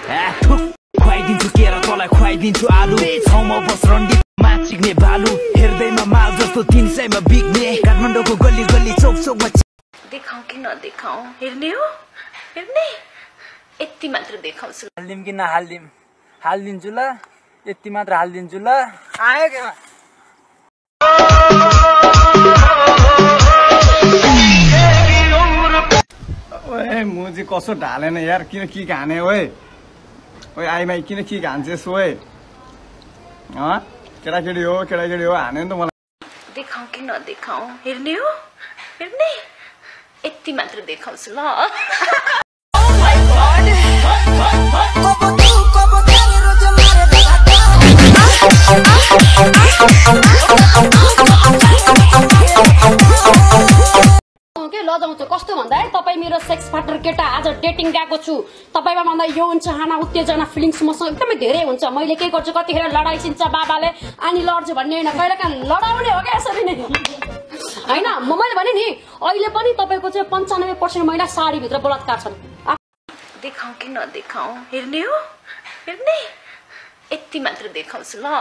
खुवाइदिन्छु केरा तँलाई खुवाइदिन्छु आलु छाउमा बस रन्डी माछिक्ने भालु हेर्दैमा माल जस्तो 300 मा बिग्ने काठमाडौँको गल्ली गल्ली चौक चौकमा देखाऊ कि नदेखाऊ हेर्ने हो हेर्ने यति मात्र देखाउँछु हाल्दिम कि नहाल्दिम हाल्दिन्छु ल यति मात्र हाल्दिन्छु ल आयो केमा ओए मुजी कसो ढालेन यार किन के घाने ओए ओए आइमाई किन के घान्छेस् ओए केटाकेटी हो हाने नि त मलाई देखाऊ कि नदेखाऊ हेर्ने हो हेर्ने यति मात्र देखाउँछु ल लजाउँछ कस्तो भन्दा तपाई मेरो सेक्स पार्टनर केटा आज डेटिङ गएको छु तपाईमा भन्दा यौन चाहना उत्तेजना फिलिङ्स मसँग एकदमै धेरै हुन्छ मैले के गर्छु कतिखेर लडाइसिन्छ बाबाले अनि लड्छु भन्ने हैन कहिलेकाहीँ लडाउने हो क्या यसरी नै हैन मैले भने नि अहिले पनि तपाईको चाहिँ 95% महिला साडी भित्र बलात्कार छन् देखाऊ कि नदेखाऊ हेर्ने हो हेर्ने यति मात्र देखाउँछु ल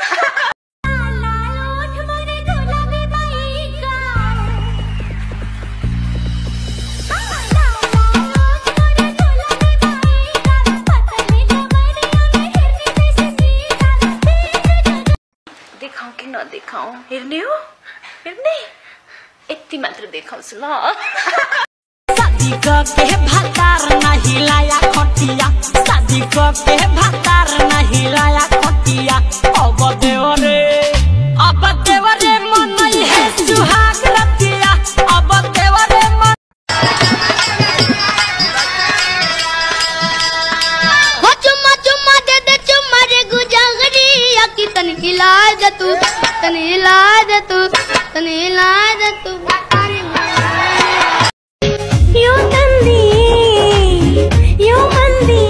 देखाऊ कि नदेखाऊ हेर्ने हो हेर्ने यति मात्र देखाउँछु ल शादी करके भातार नहीं लाया खटिया शादी करके भातार नहीं लाया खटिया अब देवरे मन नहीं है सुहाग रतिया अब देवरे मन चुम्मा चुम्मा दे दे चुम्मा रे गुजागरी की तनी लाज तू यो तंदी यो मंदी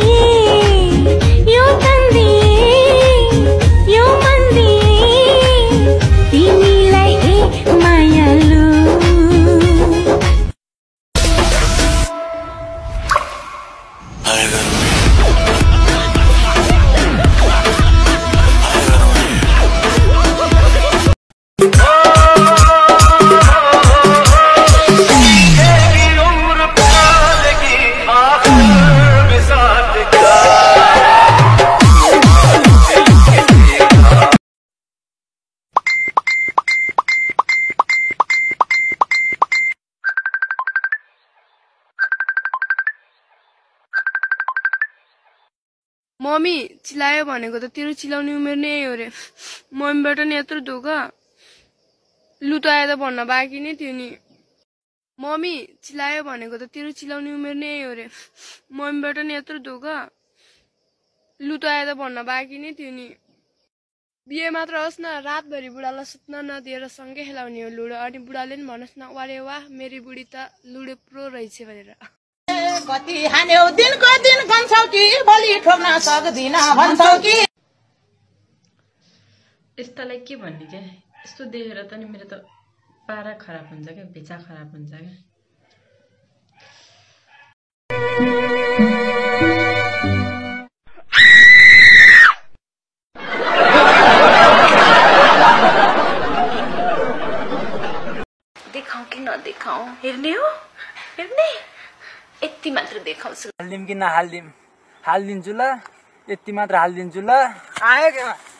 तिमीलाई हे मायालु मम्मी चिल्लायो भनेको त तेरो चिल्लाउने उमेर नै हो रे मम्मीबाट नि यत्रो धोका लु त आए त भन्न बाँकी नै थियो नि मम्मी चिल्लायो भनेको त तेरो चिल्लाउने उमेर नै हो रे मम्मीबाट नि यत्रो धोका लु त आए त भन्न बाँकी नै थियो नि बिहे मात्र होस् न रातभरि बुढालाई सुत्न नदिएर सँगै खेलाउने हो लुडो अनि बुढाले नि भन्नुहोस् न वारे वाह मेरी बुढी त लुडो प्रो रहेछ भनेर कति हान्यौ दिनको दिन भन्छौ कि भोलि ठोक्न सक्दिन भन्छौ कि यस्तालाई के भन्ने के यस्तो देखेर त नि मेरो त पारा खराब हुन्छ के भेचा खराब हुन्छ के देखाऊ कि नदेखाऊ हेर्ने हो हेर्ने यति मात्र देखाउँछु हाल्दिम कि नहाल्दिम हाल्दिन्छु ल यति मात्र हाल्दिन्छु ल आयो केमा